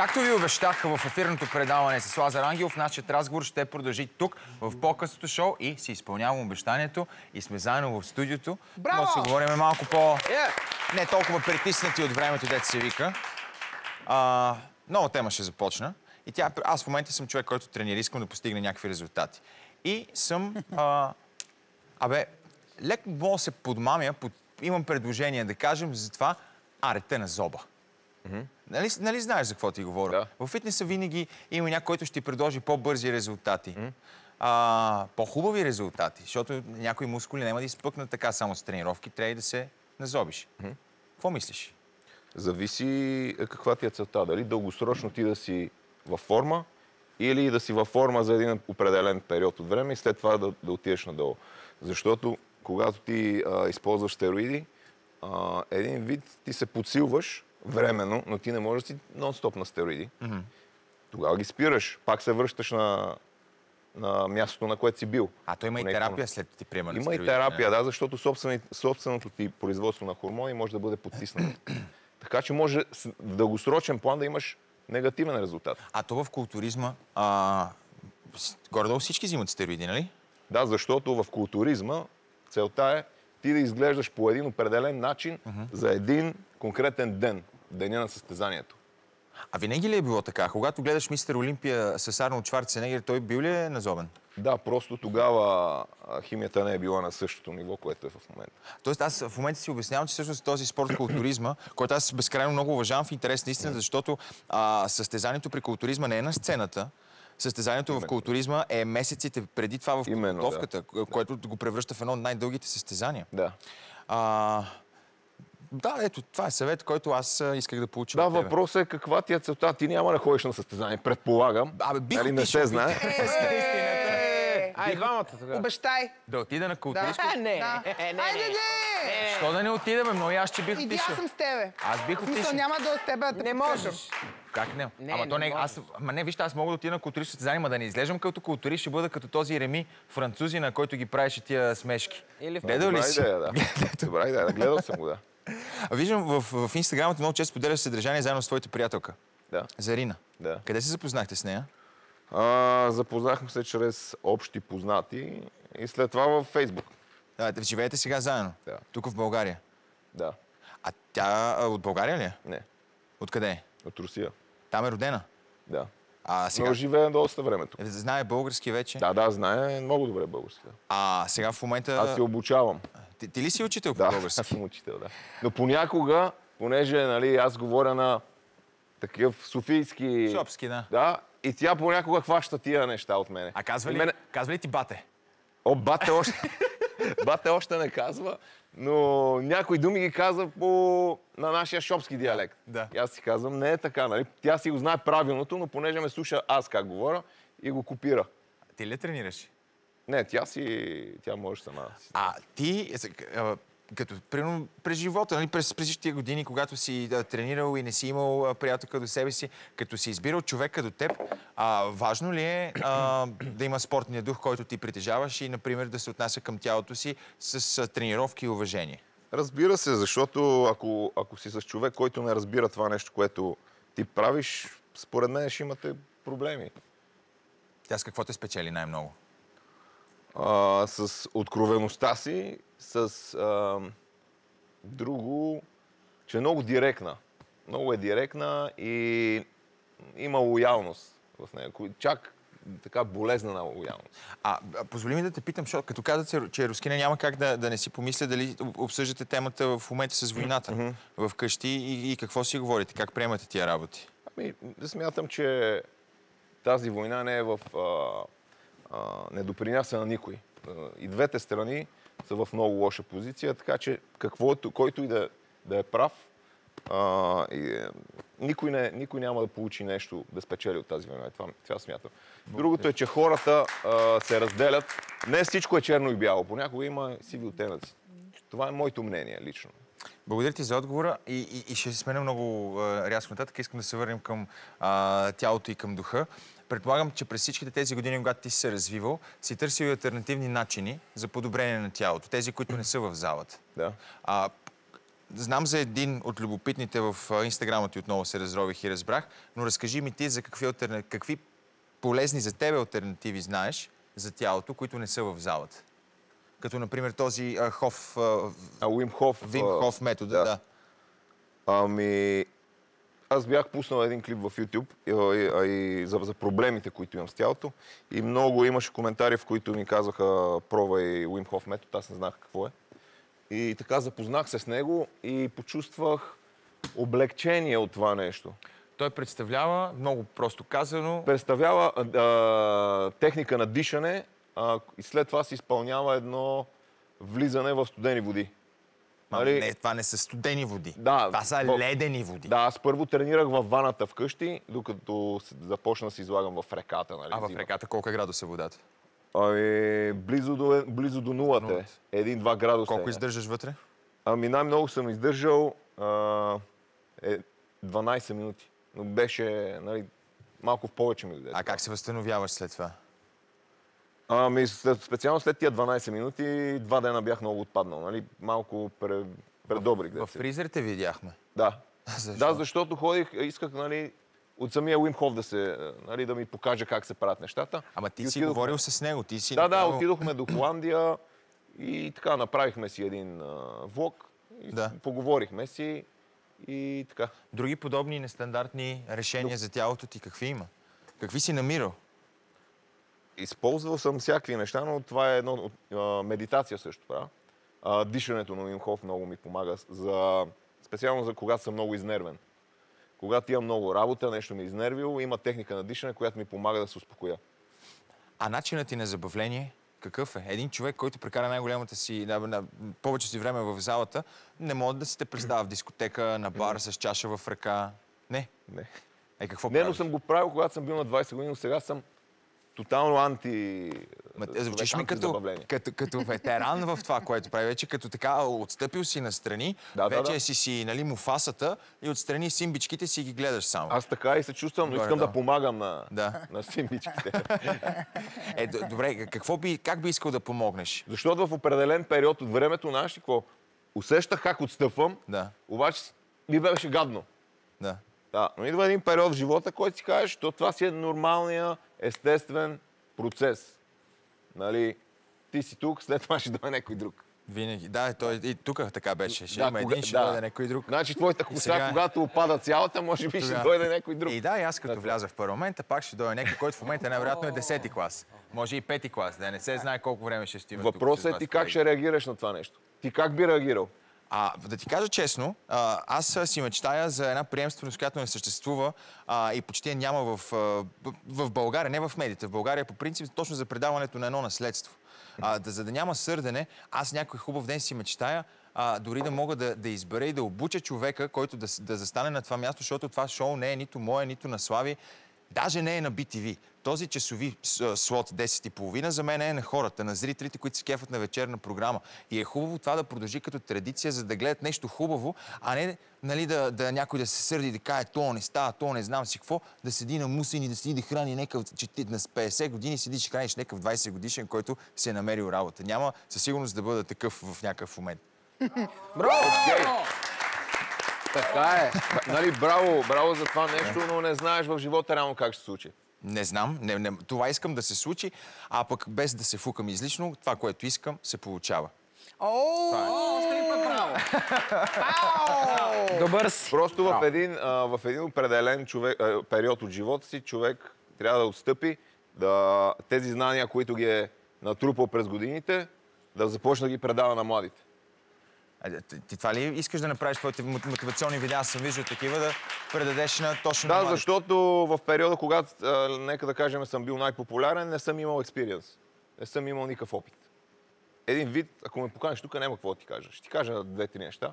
Както ви обещах в ефирното предаване с Лазар Ангелов, нашият разговор ще продължи тук, в по-късното шоу и си изпълнявам обещанието и сме заедно в студиото. Браво! Може да си говорим малко по... Не толкова притиснати от времето, дето се вика. Нова тема ще започна. И аз в момента съм човек, който тренира, искам да постигне някакви резултати. И съм... леко мога да се подмамя, имам предложение да кажем за това арете на зоба. Нали знаеш за какво ти говоря? Да. В фитнеса винаги има някой, който ще ти предложи по-бързи резултати. По-хубави резултати, защото някои мускули няма да изпъкнат така само с тренировки, трябва и да се назобиш. Какво мислиш? Зависи каква ти е целта. Дали дългосрочно ти да си във форма или да си във форма за един определен период от време и след това да отидеш надолу. Защото когато ти използваш стероиди, един вид ти се подсилваш временно, но ти не можеш да си нон-стоп на стероиди. Тогава ги спираш, пак се връщаш на мястото, на което си бил. То има и терапия след ти приемане стероиди. Има и терапия, да, защото собственото ти производство на хормони може да бъде потиснато. Така че може в дългосрочен план да имаш негативен резултат. То в културизма, горе-долу всички взимат стероиди, нали? Да, защото в културизма целта е ти да изглеждаш по един определен начин за един конкретен ден, деня на състезанието. Винаги ли е било така? Когато гледаш Мистер Олимпия с Арнолд Шварценегер, той бил ли е назобен? Да, просто тогава химията не е била на същото ниво, което е в момента. Тоест аз в момента си обяснявам, че всъщност този спорт културизма, който аз безкрайно много уважавам в интерес на истина, защото състезанието при културизма не е на сцената. Състезанието в културизма е месеците преди това в подготовката, което го превръща в едно от най-дългите състезания. Да. Да, ето, това е съвет, който аз исках да получа. Да, въпросът е каква ти е целта. Ти няма да ходиш на състезание, предполагам. Бих не се знае. Двамата тогава. Обещай. Да отида на културистко. Не. Айде, Що да не отида, бе? Но и аз ще бих Иди, отишъл. аз съм с тебе. Аз бих отишъл. Смисъл, няма да с теб да те Не можеш. Как не? Не, Вижте, аз мога да отида на културистко състезание, ма да не изглеждам като културист, ще бъда като този Реми французина, който ги правеше тия смешки. Гледал ли си? Добра идея, да. Гледал съм го, да. Виждам в инстаграмата много често споделяш съдържание заедно с твоята приятелка. Да. Зарина. Да. Къде се запознахте с нея? Запознахме се чрез общи познати и след това във Фейсбук. Живеете сега заедно? Да. Тук в България? Да. Тя от България ли е? Не. Откъде е? От Русия. Там е родена? Да. Сега... Но живее доста време тук. Знае български вече? Да, знае много добре български. Сега в момента... Аз се обучавам. Ти ли си учител по български? Да, аз съм учител, да. Но понякога, понеже аз говоря на такъв софийски... Шопски, да. Да, и тя понякога хваща тия неща от мене. Казва ли ти бате? Бате още не казва, но някои думи ги казва на нашия шопски диалект. Да. И аз си казвам, не е така, нали? Тя си го знае правилното, но понеже ме слуша аз как говоря и го копира. Ти ли тренираш? Не, тя може сама. Ти, като примерно през живота, нали, през тия години, когато си тренирал и не си имал приятелка до себе си, като си избирал човека до теб, важно ли е да има спортния дух, който ти притежаваш и, например, да се отнася към тялото си с тренировки и уважение? Разбира се, защото ако си с човек, който не разбира това нещо, което ти правиш, според мен ще имате проблеми. Тя с какво те спечели най-много? С откровеността си, с друго, че е много директна. Много е директна и има лоялност в нея. Чак така болезнена лоялност. Позволи ми да те питам, защото като казвате, че рускина, няма как да не си помисля дали обсъждате темата в момента с войната в къщи и какво си говорите, как приемате тия работи? Смятам, че тази война не е не допринася на никой. И двете страни са в много лоша позиция, така че който и да е прав, никой няма да получи нещо да спечели от тази война. Това смятам. Другото е, че хората се разделят. Не всичко е черно и бяло. Понякога има сиви оттенъци. Това е моето мнение лично. Благодаря ти за отговора и ще се сменя много рязко нататък. Искам да се върнем към тялото и към духа. Предполагам, че през всичките тези години, когато ти си се развивал, си търсил и алтернативни начини за подобрение на тялото. Тези, които не са в залата. Да. знам за един от любопитните в инстаграма ти, отново се разрових и разбрах, но разкажи ми ти за какви полезни за тебе алтернативи знаеш за тялото, които не са в залата. Като, например, този Уим Хоф метода, да. Ами, аз бях пуснал един клип в YouTube и за проблемите, които имам с тялото. И много имаше коментари, в които ми казаха пробвай Уим Хоф метод, аз не знах какво е. И така запознах се с него и почувствах облегчение от това нещо. Той представлява, много просто казано... Представлява техника на дишане и след това се изпълнява едно влизане в студени води. Не, това не са студени води. Да, това са ледени води. Да, аз първо тренирах във ваната вкъщи, докато започна да се излагам в реката. Нали, в реката колко е градус е водата? Близо до нулата е. 1-2 градуса. Колко издържаш вътре? Най-много съм издържал 12 минути. Но беше, нали, малко в повече ми дойде. А как се възстановяваш след това? Специално след тия 12 минути, 2 дена бях много отпаднал. Нали? Малко предобрих. В фризерите видяхме. Да. Защо? Да, защото ходих, исках, нали, от самия Уим Хоф да ми покаже как се правят нещата. Ама ти си говорил с него, ти си... Да, отидохме до Холандия и така направихме си един влог. Поговорихме си и така. Други подобни нестандартни решения за тялото ти какви има? Какви си намирал? Използвал съм всякакви неща, но това е медитация също правя. Дишането на Уим Хоф много ми помага, специално за когато съм много изнервен. Когато имам много работа, нещо ми е изнервило, има техника на дишане, която ми помага да се успокоя. А начинът ти на забавление какъв е? Един човек, който прекара най-голямата си, повече си време в залата, не може да си те представя в дискотека, на бар с чаша в ръка. Не. Какво правиш? Но съм го правил, когато съм бил на 20 години, но сега съм тотално звучиш ми като ветеран в това, което прави. Вече като така отстъпил си настрани, вече си нали, муфасата и отстрани симбичките си ги гледаш само. Аз така и се чувствам, но искам да помагам на симбичките. Добре, как би искал да помогнеш? Защото в определен период от времето, знаеш ли какво? Усещах как отстъпвам, обаче ми беше гадно. Да, но идва един период в живота, който си кажеш, то това си е нормалния, естествен процес. Нали, ти си тук, след това ще дойде някой друг. Винаги. Да, и тук така беше. Ще има един, ще дойде някой друг. Значи твоята коса, когато опада цялата, може би ще дойде някой друг. И аз като вляза в парламента, пак ще дойде някой, който в момента най-вероятно е 10-ти клас. Може и 5-ти клас, да не се знае колко време ще стоим. Въпросът е ти как ще реагираш на това нещо. Ти как би реагирал? Да ти кажа честно, аз си мечтая за една приемственост, която не съществува и почти няма в България, не в медиите. В България по принцип точно за предаването на едно наследство. За да няма сърдене, аз някой хубав ден си мечтая дори да мога да избера и да обуча човека, който да застане на това място, защото това шоу не е нито мое, нито на Слави. Даже не е на BTV. Този часови слот 10:30 за мен е на хората, на зрителите, които се кефат на вечерна програма. И е хубаво това да продължи като традиция, за да гледат нещо хубаво, а не нали, някой да се сърди и да каже, то не става, то не знам си какво, да седи на мусин и да седи да храни някакъв, че ти на 50 години седиш и храниш някакъв 20 годишен, който се е намерил работа. Няма със сигурност да бъда такъв в някакъв момент. Браво! Така е. Нали, браво за това нещо, но не знаеш в живота реално как ще се случи. Не знам. Това искам да се случи, а пък без да се фукам излишно, това, което искам, се получава. Още път браво! Добър си! Просто в един определен период от живота си човек трябва да отстъпи, тези знания, които ги е натрупал през годините, да започне да ги предава на младите. Ти това ли искаш да направиш твоите мотивационни видеа? Аз съм виждал такива, да предадеш на точно на младите. Да, защото в периода, когато, нека да кажем, съм бил най-популярен, не съм имал експириенс. Не съм имал никакъв опит. Един вид, ако ме поканиш тук, няма какво да ти кажа. Ще ти кажа 2-3 неща.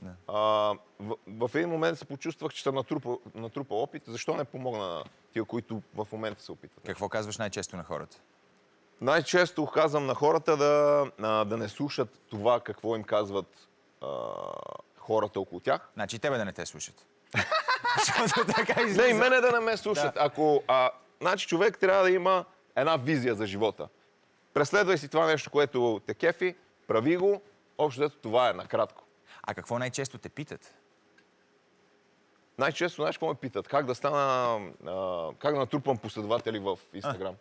В един момент се почувствах, че съм натрупал опит. Защо не помогна на тия, които в момента се опитват? Какво казваш най-често на хората? Най-често казвам на хората да не слушат това, какво им казват хората около тях. Значи тебе да не те слушат. Не, и мене да не ме слушат. Значи човек трябва да има една визия за живота. Преследвай си това нещо, което те кефи, прави го, общо това е накратко. А какво най-често те питат? Най-често, знаеш какво ме питат? Как да стана, как да натрупам последователи в Инстаграм?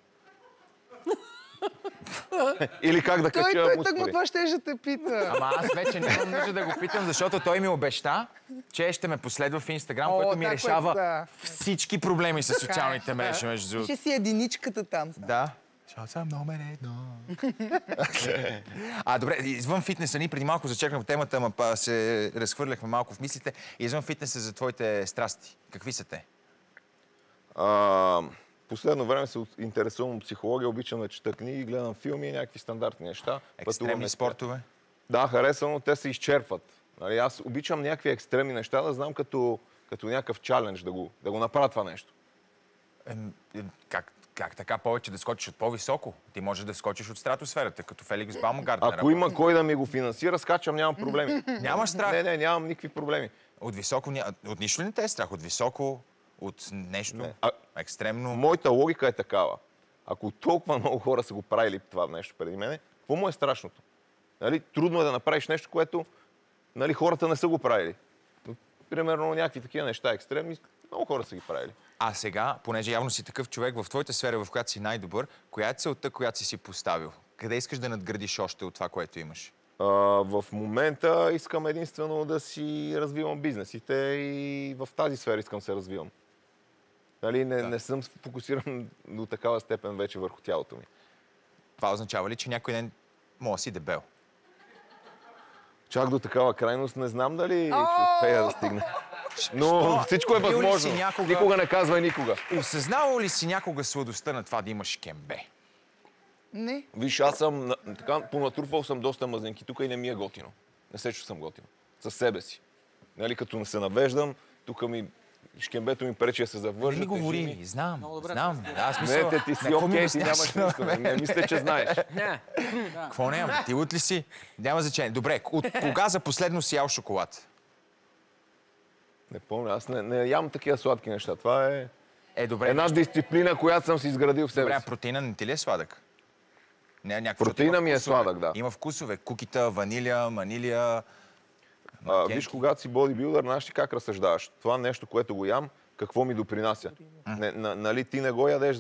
Или как да кача Той мускули? тъкмо това ще те пита. Ама аз вече нямам нужда да го питам, защото той ми обеща, че ще ме последва в Инстаграм, което ми това, решава да. всички проблеми с социалните мрежи, между другото. Ще си единичката там. Да. Защото съм номер едно. Добре, извън фитнеса ни, преди малко зачекнахме темата, ама се разхвърляхме малко в мислите. Извън фитнеса за твоите страсти. Какви са те? Последно време се интересувам от психология, обичам да чета книги, гледам филми и някакви стандартни неща. Екстремни спортове? Да, харесвам, но те се изчерпват. Нали, аз обичам някакви екстремни неща, да знам като някакъв чалендж да го направя това нещо. Как така повече да скочиш от по-високо? Ти можеш да скочиш от стратосферата, като Феликс Баумгартнер. Ако има кой да ми го финансира, скачам, нямам проблеми. Нямаш страх? Не, нямам никакви проблеми. От високо, от нищо ли не те е страх? От високо, от нещо екстремно? Моята логика е такава. Ако толкова много хора са го правили това нещо преди мене, какво му е страшното? Нали, трудно е да направиш нещо, което нали, хората не са го правили. Примерно някакви такива неща екстремни, много хора са ги правили. А сега, понеже явно си такъв човек в твоята сфера, в която си най-добър, коя е целта, която си поставил? Къде искаш да надградиш още от това, което имаш? В момента искам единствено да си развивам бизнесите и в тази сфера искам да се развивам. Нали, не съм фокусиран до такава степен вече върху тялото ми. Това означава ли, че някой ден мога да си дебел? Чак до такава крайност не знам дали ще успея да стигна. Но всичко е възможно. Никога не казвай никога. Осъзнавал ли си някога сладостта на това да имаш кембе? Не. Виж, аз съм така, понатруфал съм доста мазнинки тук и не ми е готино. Не се, че съм готино. Със себе си. Нали, като не се навеждам, тук шкембето ми пречи да се завържа. Не ми говори, знам. Да, смисъл, не, ти си окей, ти нямаш нищо. Не мисля, че знаеш. Какво няма? Ти от ли си? Няма значение. Добре, от кога за последно си ял шоколад? Не помня, аз не ям такива сладки неща. Това е добре, една дисциплина, която съм си изградил в себе си. Добре, протеина не ти ли е сладък? Протеина ми е сладък, да. Има вкусове. Кукита, ванилия, манилия. Виж, когато си бодибилдър, знаеш ли как разсъждаваш? Това нещо, което го ям, какво ми допринася? Нали, ти не го ядеш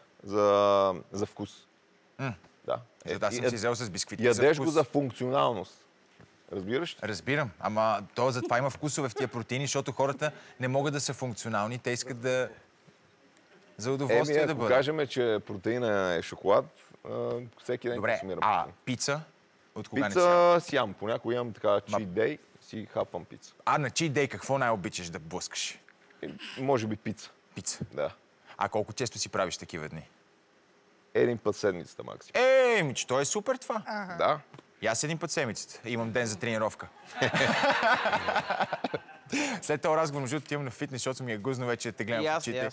за вкус. Да. Аз съм си взел с бисквитки ядеш го за функционалност. Разбираш? Разбирам. Ама затова има вкусове в тия протеини, защото хората не могат да са функционални. Те искат да... За удоволствие да бъдат. Ако кажем, че протеина е шоколад, всеки ден консумирам. Добре, пица? От кога не пица си ям. Понякога имам така cheat day, си хапвам пица. На cheat day какво най-обичаш да блъскаш? Може би пица. Пица? Да. А колко често си правиш такива дни? Един път седмицата максимум. То е супер това. Да. И аз един път седмицата. Имам ден за тренировка. След този разговор, между отивам на фитнес, защото ми е гузно вече да те гледам в очите.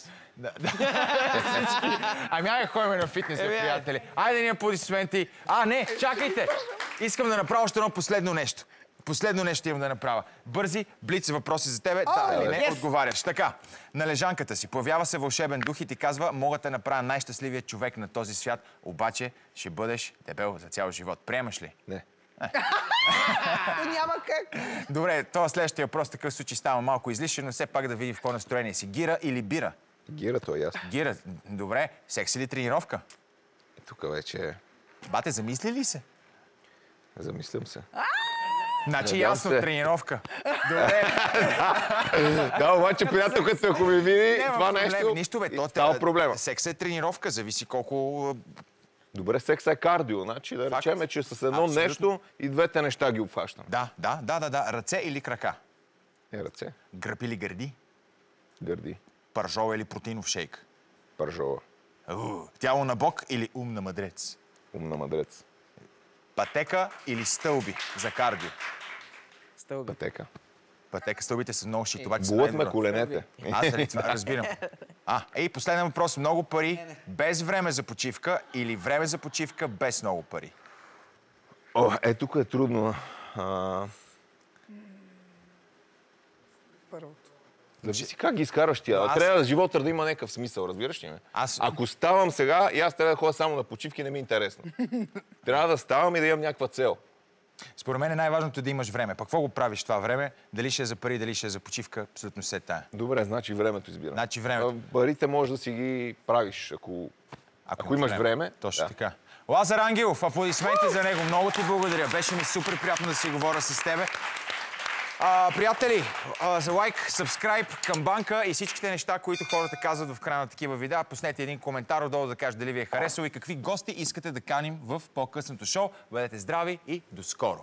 Ами ходим на фитнес, приятели. Айде ни аплодисменти. Не, чакайте! Искам да направя още едно последно нещо. Последно нещо имам да направя. Бързи, блиц въпроси за тебе. Да или не, отговаряш. Така, на лежанката си появява се вълшебен дух и ти казва: мога да направя най-щастливия човек на този свят, обаче ще бъдеш дебел за цял живот. Приемаш ли? Не. Няма как. Добре, това следващия въпрос такъв случай става малко излишен, но все пак да видим в какво настроение си. Гира или бира? Гира, то е ясно. Гира, добре. Секс или тренировка? Тук вече... Бате, замисли ли се? Замислям се. Значи ясно, тренировка. Добре. Да, обаче приятелката, ако ми види това нещо, нищо, става проблема. Секс е тренировка, зависи колко... Добре, секса е кардио, значи да речем, че с едно нещо и двете неща ги обхващам. Да. Ръце или крака? Ръце. Гръб или гърди? Гърди. Пържола или протеинов шейк? Пържола. Тяло на бог или ум на мъдрец? Ум на мъдрец. Пътека или стълби за кардио? Стълби. Пътека. Пътека, стълбите са много шит, обаче са болят най-добро. ме коленете. Аз това разбирам. Последен въпрос. Много пари без време за почивка или време за почивка без много пари? Тук е трудно. Първото. Зависи как ги изкараш тия. Трябва живота да има някакъв смисъл, разбираш ли ме? Ако ставам сега и аз трябва да ходя само на почивки, не ми е интересно. Трябва да ставам и да имам някаква цел. Според мен най-важното е да имаш време. Пък какво го правиш това време? Дали ще е за пари, дали ще е за почивка, абсолютно се тая. Добре, значи времето избира. Значи времето. Парите можеш да си ги правиш, ако имаш време. Точно така. Лазар Ангелов, аплодисменти за него. Много ти благодаря. Беше ми супер приятно да си говоря с тебе. Приятели, за лайк, сабскрайб, камбанка и всичките неща, които хората казват в края на такива видеа. Пуснете един коментар отдолу да кажете дали ви е харесало и какви гости искате да каним в по-късното шоу. Бъдете здрави и до скоро!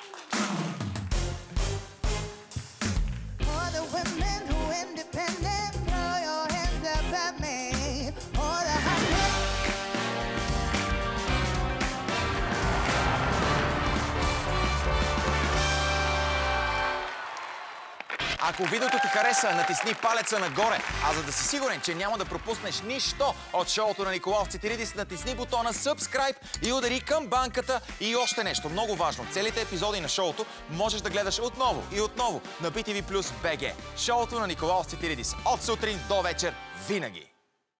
Ако видеото ти хареса, натисни палеца нагоре. А за да си сигурен, че няма да пропуснеш нищо от шоуто на Николаус Цитиридис, натисни бутона Subscribe и удари камбанката. И още нещо много важно. Целите епизоди на шоуто можеш да гледаш отново и отново на BTV Plus BG. Шоуто на Николаус Цитиридис. От сутрин до вечер винаги.